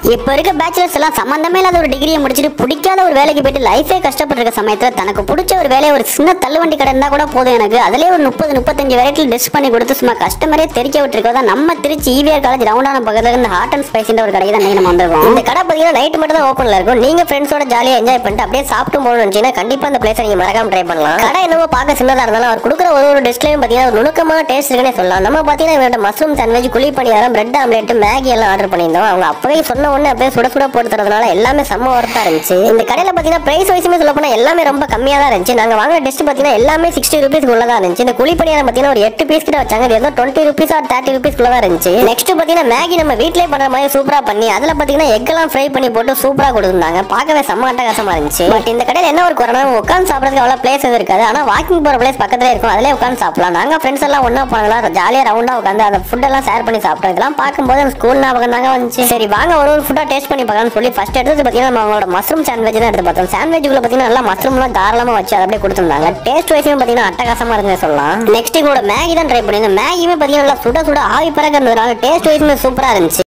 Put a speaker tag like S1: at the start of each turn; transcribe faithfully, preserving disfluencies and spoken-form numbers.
S1: இப்ப இருக்க பேச்சுலர்ஸ் எல்லாம் சம்பந்தமே இல்லாத ஒரு டிகிரியை முடிச்சுட்டு பிடிக்காத ஒரு வேலைக்கு போயிட்டு லைஃபே கஷ்டப்பட்டு இருக்க சமயத்துல தனக்கு பிடிச்ச ஒரு வேலையை ஒரு சின்ன தள்ளுவண்டி கடை இருந்தா கூட போதும் எனக்கு அதுலயே ஒரு முப்பது முப்பத்தஞ்சு வெரைட்டில் டிஷ் பண்ணி கொடுத்து சும்மா கஸ்டமரே தெரிக்க விட்டுருக்கா நம்ம திருச்சி ஈவிஆர் காலேஜ் ரவுண்டான பக்கத்துல இருந்து ஹாட் அண்ட் ஸ்பைஸ்ன்ற ஒரு கடை தான் நம்ம வந்திருக்கோம். இந்த கடை பாத்தீங்கன்னா நைட் மட்டும் தான் ஓப்பன்ல இருக்கும். நீங்க ஃப்ரெண்ட்ஸோட ஜாலியா என்ஜாய் பண்ணிட்டு அப்படியே சாப்பிட்டு போகணும்னு கண்டிப்பா அந்த பிளேஸ் நீங்க மறக்காம ட்ரை பண்ணலாம். கடை என்னவோ பார்க்க சின்னதா இருந்தாலும் அவர் கொடுக்குற ஒரு ஒரு டிஷ்லயும் பாத்தீங்கன்னா ஒரு நுணுக்கமான டேஸ்ட் இருக்குன்னே சொல்லலாம். நம்ம பாத்தீங்கன்னா இவரோட mushroom sandwich, kuzhi paniyaram, bread omelette, Maggi எல்லாம் ஆர்டர் பண்ணியிருந்தோம். அவங்க அப்பவே சொன்ன உடனே அப்படியே சுட சுட போட்டு தரதுனால எல்லாமே செம்ம ஒர்த்தா இருந்துச்சு. இந்த கடையில பாத்தீங்கன்னா பிரைஸ் வைஸுமே சொல்ல போனா எல்லாமே ரொம்ப கம்மியா தான் இருந்துச்சு. நாங்க வாங்குற டிஷ் பாத்தீங்கன்னா எல்லாமே சிக்ஸ்டி ருபீஸ் உள்ளதா இருந்துச்சு. இந்த குழி பணியாரம் பாத்தீங்கன்னா ஒரு எட்டு பீஸ் கிட்ட வச்சாங்க. ஏதோ twenty rupees or thirty rupees உள்ளதா இருந்துச்சு. நெக்ஸ்ட் பாத்தீங்கன்னா மேகி நம்ம வீட்லயே பண்ற மாதிரி சூப்பரா பண்ணி அதுல பாத்தீங்கன்னா எக் எல்லாம் ஃப்ரை பண்ணி போட்டு சூப்பரா கொடுத்தாங்க. பார்க்கவே செம்ம அட்டகாசமா இருந்துச்சு. பட் இந்த கடையில என்ன ஒரு குறைனா உட்காந்து சாப்பிடறதுக்கு அவ்வளவு பிளேஸ் எதுவும் இருக்காது. ஆனா வாக்கிங் போற பிளேஸ் பக்கத்துல இருக்கும். அதுல உட்காந்து சாப்பிடலாம். நாங்க ஃப்ரெண்ட்ஸ் எல்லாம் ஒண்ணா போனாங்களா ஜாலியா ரவுண்டா உட்காந்து அந்த ஃபுட் எல்லாம் ஷேர் பண்ணி சாப்பிட்டோம். இதெல்லாம் பார்க்கும்போது அந்த ஸ்கூல் ஞாபகம் தாங்க வந்துச்சு. சரி வாங்க ஒரு ஒரு ஃபுட்டா டேஸ்ட் பண்ணி பார்க்கலாம்னு சொல்லி ஃபர்ஸ்ட் எடுத்து பாத்தீங்கன்னா நம்ம அவங்களோட மஷ்ரூம் சாண்ட்விச் தான் எடுத்து பார்த்தோம். சாண்ட்விச்சுக்குள்ள பாத்தீங்கன்னா நல்லா மஷ்ரூம்லாம் தாராளமா வச்சு அதை அப்படியே கொடுத்துருந்தாங்க. டேஸ்ட் வைஸும் பாத்தீங்கன்னா அட்டகாசமா இருக்குன்னு சொல்லலாம். நெக்ஸ்ட் கூட மேகி தான் ட்ரை பண்ணிருந்தேன். மேகியுமே பாத்தீங்கன்னா நல்லா சுட சுட ஆவி பறக்கிறதுனால டேஸ்ட் வைஸுமே சூப்பரா இருந்துச்சு.